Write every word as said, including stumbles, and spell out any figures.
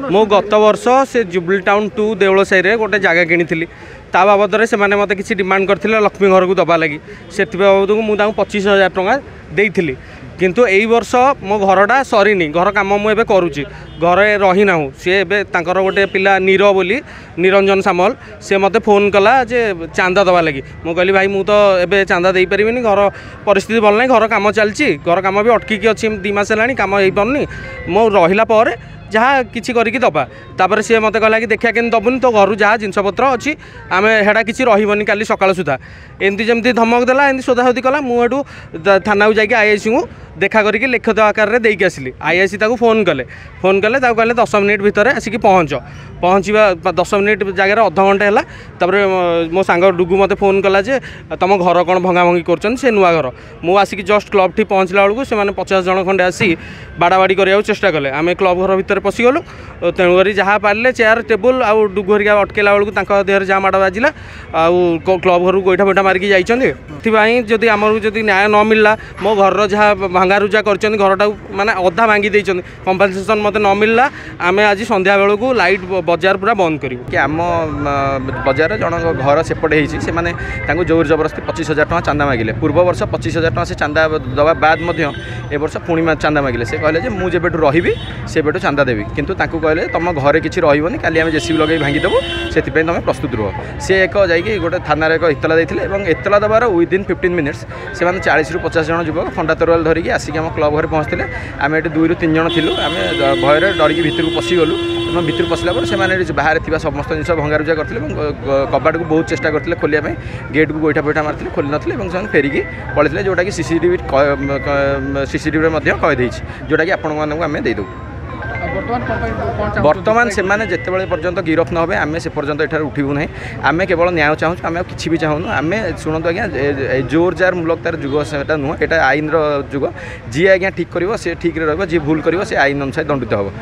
मो गत वर्ष से जुबली टाउन टू देवल साई गोटे जगह किनी ता बाबद से मत किसी डिमांड करते लक्ष्मी घर को दबा लगी से बाबद को मुझे पच्चीस हजार टଙ୍କା देइथिली किंतु एई वर्ष मो घरटा सरीनी घर काम मुझे करुच्ची घरे रही ना सी एवं गोटे पिला नीर बोली निरंजन सामल से मते फोन कला जे चांदा दबा लगी मु कहली भाई मु तो एबे चांदा दे परिबिनी घर परिस्थिति भल नहीं घर काम चलची घर काम भी अटकी अच्छी दी मास है काम हो पारनी मो रहिला पर जहाँ किसी करके दबा तापर सी मत कहला कि देखा कि दबुनि तो घर जहाँ जिनपतर अच्छी आम हेड़ा किसी रही काली सकाल सुधा एमती जमी धमक देला एमती सोधासोधी कला मुझू थाना को जाकि आईआईसी को देखा करके लिखित आकार में देकी आसली आईआईसी ताको फोन कले फोन कले कहले दस मिनिट भितर आसिक पहुँच पहुँचवा दस मिनिट जगह अध घंटे है तापर मो सांग डुगु मते फोन कला जे तुम घर कौन भंगा भंगी कर से नुआ घर मु आसिक जस्ट क्लब ठी पहुँचला बेलू से पचास जन खंडे आसी बाड़ाबाड़ी करने चेष्टा कले आम क्लब घर भितर पशिगलु तेणुक जहाँ पारे चेयर टेबुल आउ डुगु हरिका अटकेला बेलू देहर जहाँ माड़ बाजिला आउ क्लब घर को गोइठा बोइठा मारिकी जाइए जदि आमर जदि न्याय न मिलला मो घर जहाँ भांगारुजा कर घरटा माने अधा भांगी देइछन कंपनसेशन मते न मिलला आमे आज संध्या बेलू को लाइट बजार पूरा बंद करूँ कि आम बजार जन घर सेपटे होती से माने तांको जोर जबरदस्ती पच्चीस हजार टଙ୍କା चांदा मागिले पूर्व वर्ष पच्चीस हजार टଙ୍କା से चांदा दवा बाद मध्य ए वर्ष पुणी चांदा मागिले से कहले जे मु जेबेठु रहिबी सेबेठु चांदा देवी किंतु तांको कहले तुम घरे किछि रहिबोनी काली आमे जेसीबी लगे भांगी देबो सेति तुम प्रस्तुत रुह से एक जाइए गोटे थाना एक इतला देथिले एवं इतला दबार विदिन फिफ्टीन मिनिट्स से माने चालीस रु पचास जन युवक फंडा तरुआल धरिकी आसिक आम क्लब घर पहुँचते आम ये दुई रु तीन जन थिलु आम भयर डरिकी भितर को पशिगलु भितर पशिला से बाहर थी समस्त जिन भंगारुजा करते कबाट को बहुत चेष्टा करते खोलिया गेट को गोइठा बोइठा मारते खोली ना फेरिकी पड़े जोटा कि सीसीटीवी सीसीटीवी कहीदे जोटा कि आपण मानक आम देदेव बर्तमान से माने जिते पर्यंत गिरफ न होबे आमे से पर्यंत एठार उठिबु नहीं आमे केवल न्याय चाहूँ आमे किछि भी चाहूँ आमे शुणु आज्ञा जोर जार मूलक तार जुग से नुह एटा आईन जुग जी आज्ञा ठीक करिवो से ठीक रे रहबो जी भूल करिवो से आईन अनुसार दंडित होबो।